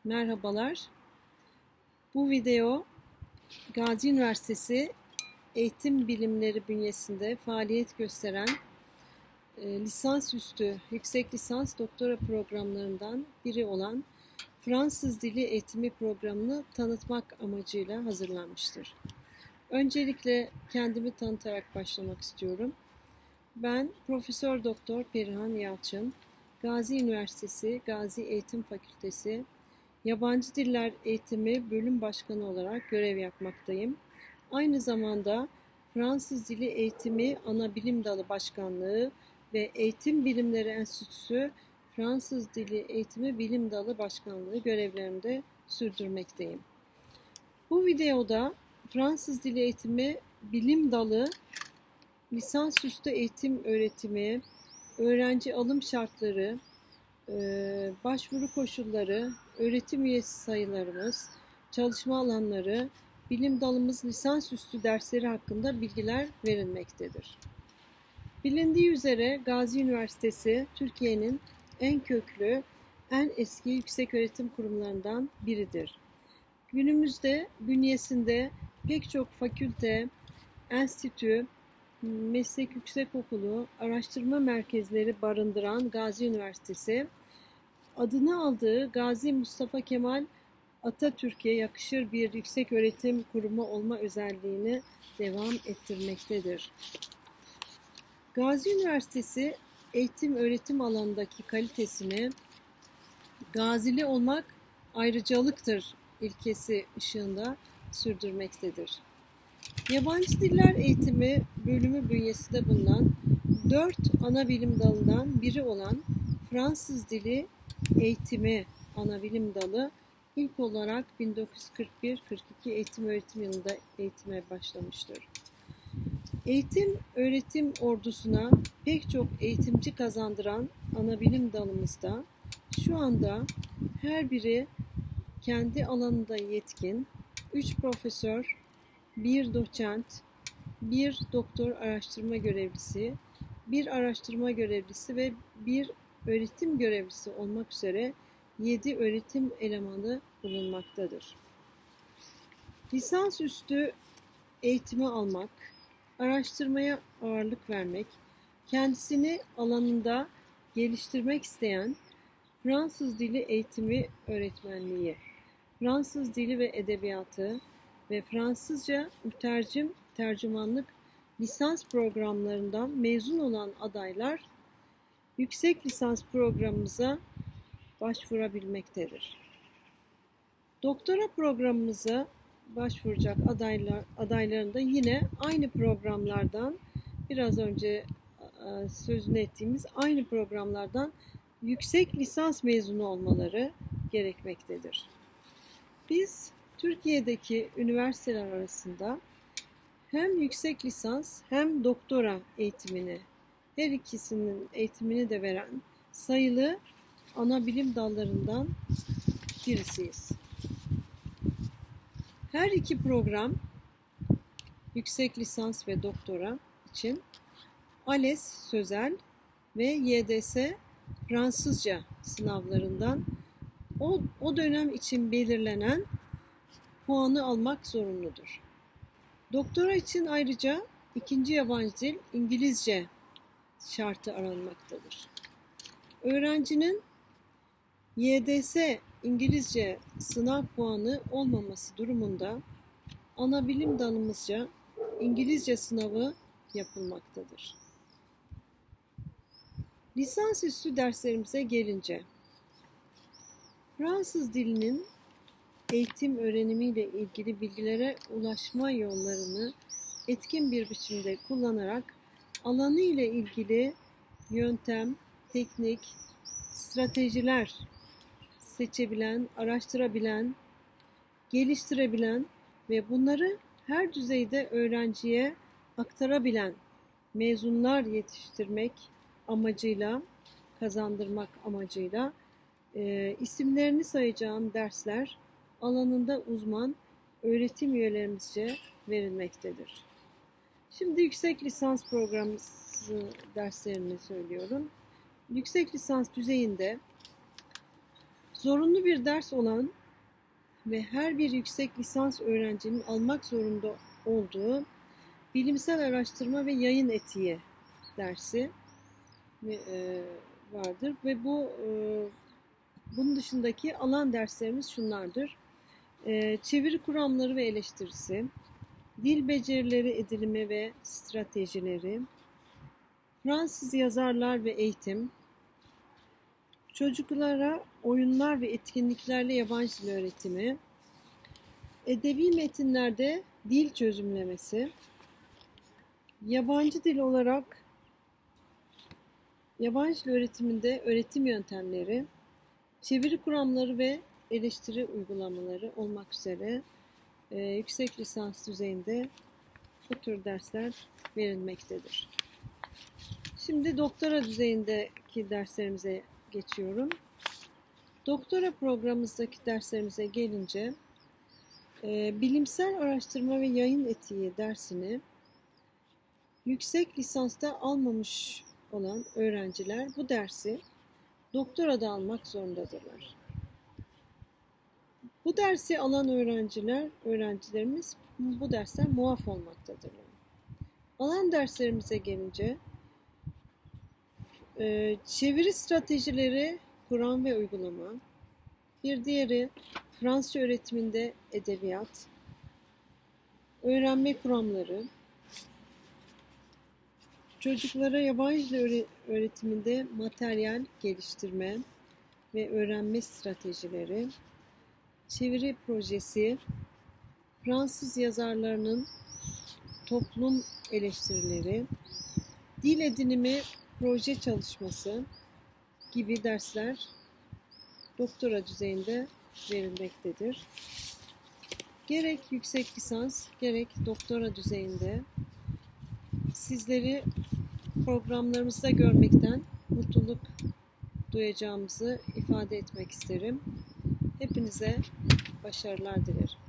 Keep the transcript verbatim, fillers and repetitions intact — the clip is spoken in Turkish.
Merhabalar. Bu video Gazi Üniversitesi Eğitim Bilimleri bünyesinde faaliyet gösteren e, lisansüstü, yüksek lisans doktora programlarından biri olan Fransız Dili Eğitimi programını tanıtmak amacıyla hazırlanmıştır. Öncelikle kendimi tanıtarak başlamak istiyorum. Ben Profesör Doktor Perihan Yalçın, Gazi Üniversitesi Gazi Eğitim Fakültesi Yabancı Diller Eğitimi Bölüm Başkanı olarak görev yapmaktayım. Aynı zamanda Fransız Dili Eğitimi Anabilim Dalı Başkanlığı ve Eğitim Bilimleri Enstitüsü Fransız Dili Eğitimi Bilim Dalı Başkanlığı görevlerimi de sürdürmekteyim. Bu videoda Fransız Dili Eğitimi Bilim Dalı lisansüstü eğitim öğretimi, öğrenci alım şartları, başvuru koşulları, öğretim üyesi sayılarımız, çalışma alanları, bilim dalımız lisansüstü dersleri hakkında bilgiler verilmektedir. Bilindiği üzere Gazi Üniversitesi Türkiye'nin en köklü, en eski yükseköğretim kurumlarından biridir. Günümüzde bünyesinde pek çok fakülte, enstitü, meslek yüksekokulu, araştırma merkezleri barındıran Gazi Üniversitesi, adını aldığı Gazi Mustafa Kemal Atatürk'e yakışır bir yükseköğretim kurumu olma özelliğini devam ettirmektedir. Gazi Üniversitesi eğitim öğretim alanındaki kalitesini Gazili olmak ayrıcalıktır ilkesi ışığında sürdürmektedir. Yabancı Diller Eğitimi Bölümü bünyesinde bulunan dört ana bilim dalından biri olan Fransız Dili Eğitimi Anabilim Dalı ilk olarak bin dokuz yüz kırk bir kırk iki eğitim öğretim yılında eğitime başlamıştır. Eğitim öğretim ordusuna pek çok eğitimci kazandıran anabilim dalımızda şu anda her biri kendi alanında yetkin, üç profesör, bir doçent, bir doktor araştırma görevlisi, bir araştırma görevlisi ve bir öğretim görevlisi olmak üzere yedi öğretim elemanı bulunmaktadır. Lisansüstü eğitimi almak, araştırmaya ağırlık vermek, kendisini alanında geliştirmek isteyen Fransız Dili Eğitimi Öğretmenliği, Fransız Dili ve Edebiyatı ve Fransızca mütercim tercümanlık lisans programlarından mezun olan adaylar yüksek lisans programımıza başvurabilmektedir. Doktora programımıza başvuracak adaylar, adayların da yine aynı programlardan biraz önce sözünü ettiğimiz aynı programlardan yüksek lisans mezunu olmaları gerekmektedir. Biz Türkiye'deki üniversiteler arasında hem yüksek lisans hem doktora eğitimini, her ikisinin eğitimini de veren sayılı ana bilim dallarından birisiyiz. Her iki program yüksek lisans ve doktora için ALES sözel ve Y D S Fransızca sınavlarından o, o dönem için belirlenen puanı almak zorunludur. Doktora için ayrıca ikinci yabancı dil İngilizce şartı aranmaktadır. Öğrencinin Y D S İngilizce sınav puanı olmaması durumunda ana bilim dalımızca İngilizce sınavı yapılmaktadır. Lisansüstü derslerimize gelince, Fransız dilinin eğitim öğrenimiyle ilgili bilgilere ulaşma yollarını etkin bir biçimde kullanarak alanı ile ilgili yöntem, teknik, stratejiler seçebilen, araştırabilen, geliştirebilen ve bunları her düzeyde öğrenciye aktarabilen mezunlar yetiştirmek amacıyla, kazandırmak amacıyla e, isimlerini sayacağım dersler alanında uzman öğretim üyelerimizce verilmektedir. Şimdi yüksek lisans programı derslerini söylüyorum. Yüksek lisans düzeyinde Zorunlu bir ders olan ve her bir yüksek lisans öğrencinin almak zorunda olduğu bilimsel araştırma ve yayın etiği dersi vardır ve bu bunun dışındaki alan derslerimiz şunlardır: çeviri kuramları ve eleştirisi, dil becerileri edinimi ve stratejileri, Fransız yazarlar ve eğitim, çocuklara oyunlar ve etkinliklerle yabancı dil öğretimi, edebi metinlerde dil çözümlemesi, yabancı dil olarak yabancı dil öğretiminde öğretim yöntemleri, çeviri kuramları ve eleştiri uygulamaları olmak üzere e, yüksek lisans düzeyinde bu tür dersler verilmektedir. Şimdi doktora düzeyindeki derslerimize geçiyorum. Doktora programımızdaki derslerimize gelince e, bilimsel araştırma ve yayın etiği dersini yüksek lisansta almamış olan öğrenciler bu dersi doktorada almak zorundadırlar. Bu dersi alan öğrenciler, öğrencilerimiz bu dersten muaf olmaktadırlar. Alan derslerimize gelince e, çeviri stratejileri, kuram ve uygulama, bir diğeri Fransızca öğretiminde edebiyat, öğrenme kuramları, çocuklara yabancı dil öğretiminde materyal geliştirme ve öğrenme stratejileri, çeviri projesi, Fransız yazarlarının toplum eleştirileri, dil edinimi proje çalışması gibi dersler doktora düzeyinde verilmektedir. Gerek yüksek lisans, gerek doktora düzeyinde sizleri programlarımızda görmekten mutluluk duyacağımızı ifade etmek isterim. Hepinize başarılar dilerim.